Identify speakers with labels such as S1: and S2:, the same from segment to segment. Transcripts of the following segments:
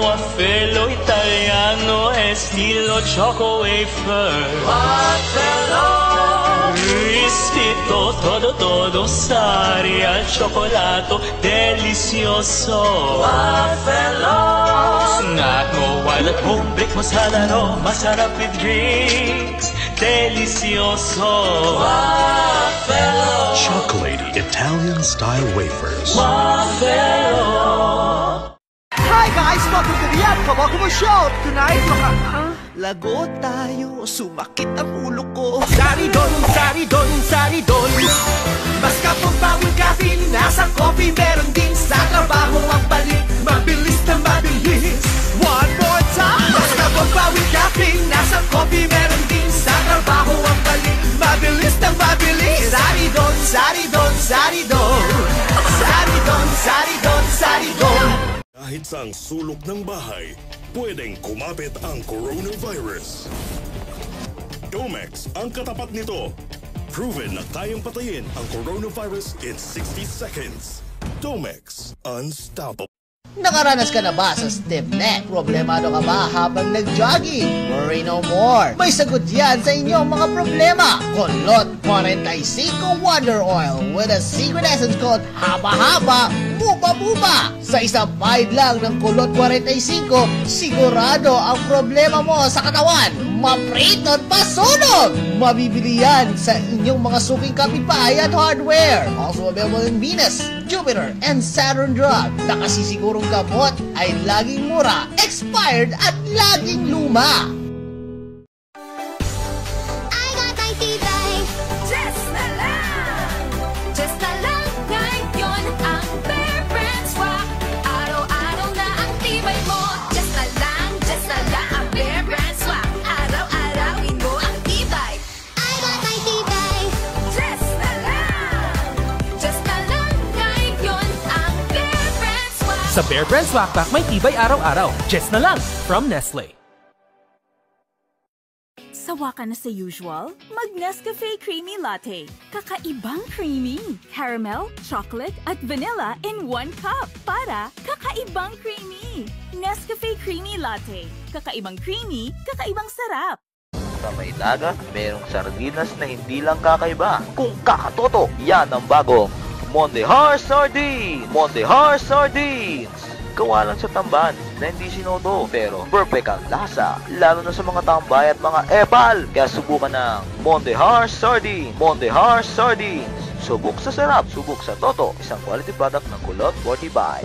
S1: waffle italiano, estilo choco wafer. Waffle, rispetto todo, sari al cioccolato, delicioso. Waffle, snack mo while at home, break mo sa laro, masarap with drinks, delicioso. Waffle,
S2: Chocolatey Italian-style wafers.
S1: Waffle.
S3: Hi guys! Welcome to the Kawakumo Show! Tonight, lago tayo, sumakit ang ulo ko. Sari don, mas kapag bawal caffeine, nasa coffee meron din. Sa trabaho ang balik, mabilis na mabilis. One more time! Mas kapag bawal caffeine, nasa coffee meron din. Sa trabaho ang balik, mabilis na mabilis. Sari don, sari don.
S2: Kahit sa ang sulok ng bahay, pwedeng kumapit ang coronavirus. Domex ang katapat nito. Proven na kayang patayin ang coronavirus in 60 seconds. Domex, unstoppable.
S4: Nakaranas ka na ba sa stiff neck? Problemado ka ba habang nag-jogging? Worry no more! May sagot yan sa inyong mga problema! Kulot 45 Wonder Oil with a secret essence called Haba-Haba Buba-Buba! Sa isang bite lang ng Kulot 45, sigurado ang problema mo sa katawan maprito at masunog! Mabibili yan sa inyong mga suking kapitbahay at hardware. Also available in Venus, Jupiter, and Saturn Drug. Nakasisigurong gamot ay laging mura, expired at laging luma.
S5: I got my tibay. Just na lang ngayon ang Bear Brand Swak. Araw-araw na ang tibay mo. Just na lang ang Bear Brand Swak. Araw-arawin mo ang tibay. I got my tibay. Just na lang ngayon ang Bear Brand Swak.
S6: Sa Bear Brand Swak Pack may tibay araw-araw. Just na lang from Nestle.
S7: Sawa ka na sa usual? Mag-Nescafe Creamy Latte. Kakaibang creamy. Caramel, chocolate, at vanilla in 1 cup. Para kakaibang creamy. Nescafe Creamy Latte. Kakaibang creamy, kakaibang sarap.
S8: Sa may dagat, merong sardinas na hindi lang kakaiba. Kung kakatoto, yan ang bagong Mondehar Sardine! Mondehar Sardines! Gawa lang sa tamban na hindi sinoto, pero perfect ang lasa, lalo na sa mga tambay at mga epal. Kaya subukan ng Mondehar Sardine. Mondehar Sardines. Subok sa sarap, subok sa toto. Isang quality product ng Kulot 45.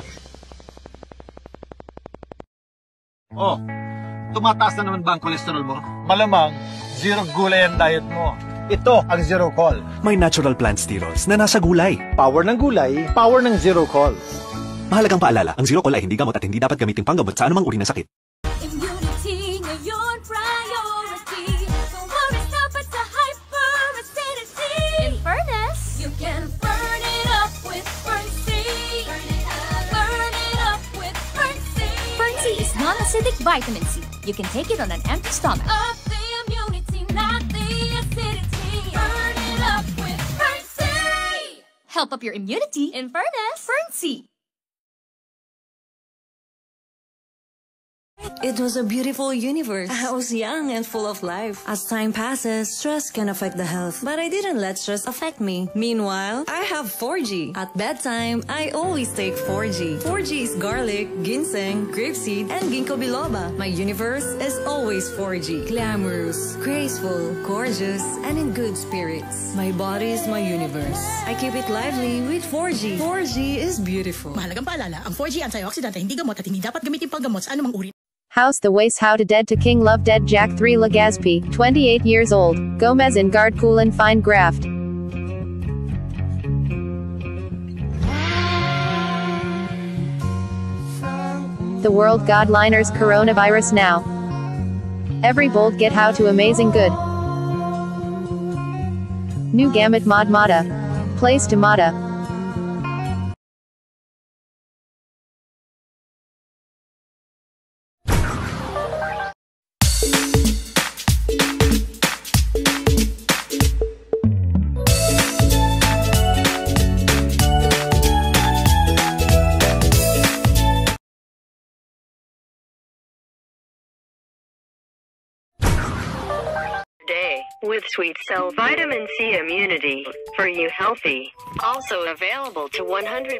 S9: Oh, tumataas na naman ba ang kolesterol mo? Malamang, zero gulay ang diet mo. Ito ang Zero Call.
S10: May natural plant sterols na nasa gulay.
S9: Power ng gulay, power ng Zero Call.
S10: Mahalagang paalala, ang Zero Call ay hindi gamot at hindi dapat gamitin panggamot sa anumang uri ng sakit.
S5: Immunity ngayon priority. Don't worry, stop at the hyperacidity. In fairness, you can burn it up with Burn-C. Burn it up with Burn-C. Burn-C is non-acidic vitamin C. You can take it on an empty stomach. Up the immunity, not the acidity. Burn it up with Burn-C. Help up your immunity. In fairness, Burn-C.
S11: It was a beautiful universe. I was young and full of life. As time passes, stress can affect the health, but I didn't let stress affect me. Meanwhile, I have 4G. At bedtime, I always take 4G. 4G is garlic, ginseng, grapeseed, and ginkgo biloba. My universe is always 4G. Glamorous, graceful, gorgeous, and in good spirits. My body is my universe. I keep it lively with 4G. 4G is beautiful.
S12: Mahalagang paalala, ang 4G antioxidant ay hindi gamot at hindi dapat gamitin panggamot sa anumang uri.
S13: House the Waste How to Dead to King Love Dead Jack 3 Legazpi, 28 years old, Gomez and Guard Cool and Fine Graft. The World Godliners Coronavirus Now. Every bold get how to amazing good. New Gamut Mod Mata. Place to Mata.
S14: with sweet cell vitamin C immunity for you healthy. Also available to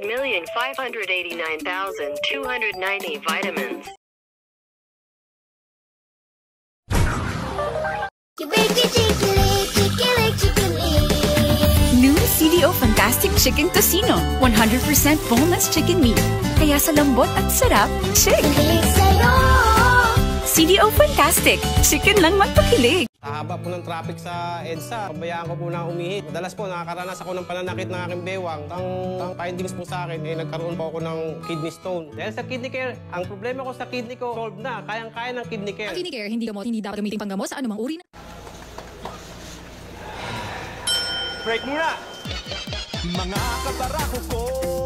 S14: 100,589,290 vitamins.
S7: New CDO Fantastic Chicken Tocino, 100% boneless chicken meat. Kaya sa lambot at sarap, chick! CDO Fantastic, chicken lang magpakilig.
S15: Haba po ng traffic sa EDSA, pabayaan ko po na umihit. Madalas po nakakaranas ako ng pananakit ng aking bewang. Ang findings po sa akin, nagkaroon po ako ng kidney stone. Dahil sa kidney care, ang problema ko sa kidney ko, solved na. Kayang-kaya ng kidney care.
S12: Ang kidney care, hindi gamot, hindi dapat gamitin panggamot sa anumang uri na...
S3: Break muna! Mga kabarako ko,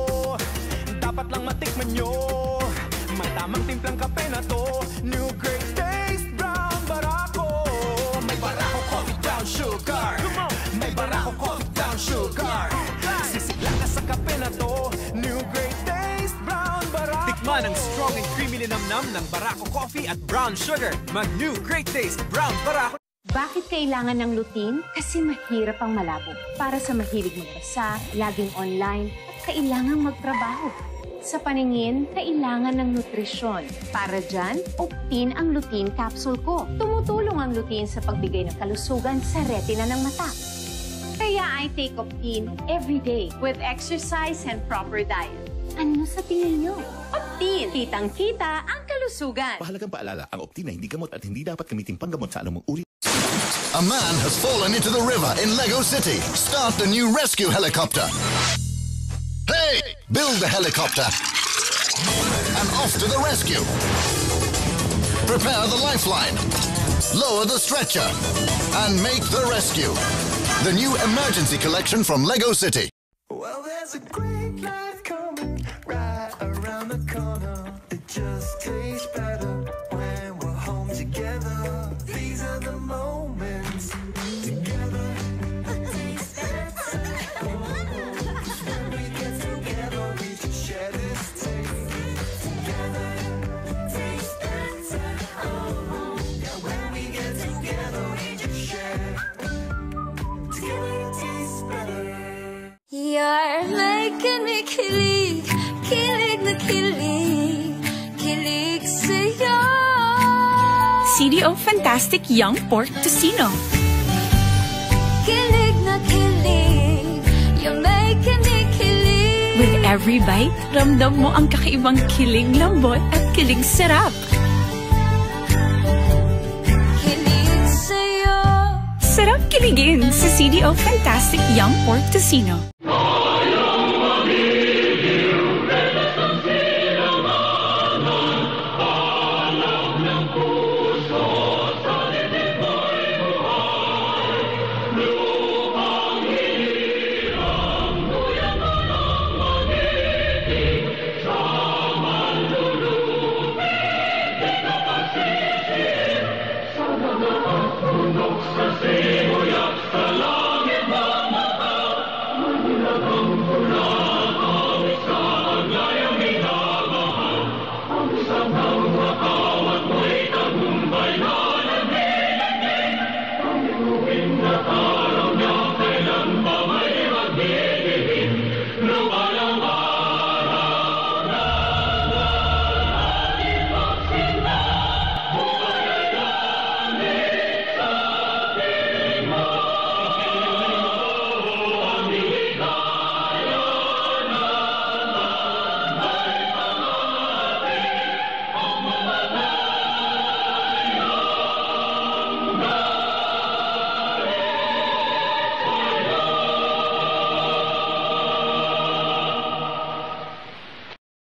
S3: dapat lang matikman nyo. May tamang timplang kape na to, New Great Taste Brown Barako. May Barako Coffee Down Sugar. May Barako Coffee Down Sugar. Sisigla ka sa kape na to, New Great Taste Brown Barako. Tikman ang strong and creamy linamnam ng Barako Coffee at Brown Sugar. Mag New Great Taste Brown Barako.
S16: Bakit kailangan ng lutein? Kasi mahirap ang malabo. Para sa mahilig magbasa, laging online, at kailangang magtrabaho. Sa paningin, kailangan ng nutrisyon. Para dyan, Optin ang lutein capsule ko. Tumutulong ang lutein sa pagbigay ng kalusugan sa retina ng mata. Kaya I take Optin every day with exercise and proper diet. Ano sa tingin nyo? Optin! Kitang-kita ang kalusugan.
S17: Mahalagang paalala, ang Optin ay hindi gamot at hindi dapat gamitin panggamot sa anumang uri.
S18: A man has fallen into the river in Lego City. Start the new rescue helicopter. Hey! Build the helicopter. And off to the rescue. Prepare the lifeline. Lower the stretcher. And make the rescue. The new emergency collection from Lego City.
S3: Well, there's a great life coming right around the corner. It just tastes better when we're home together. These are the moments together. Tastes better. When we get together, we can share this taste. Together, tastes better. Yeah, when we get together, we can share. Together, it tastes better.
S5: You're making me kilig, kilig na kilig, kilig sa'yo.
S7: CDO Fantastic Young Pork Tocino.
S5: Kilig na kilig, you're making me kilig.
S7: With every bite, ramdam mo ang kakaibang kilig lambot at kilig sarap.
S5: Kilig sa'yo.
S7: Sarap kiligin sa CDO Fantastic Young Pork Tocino.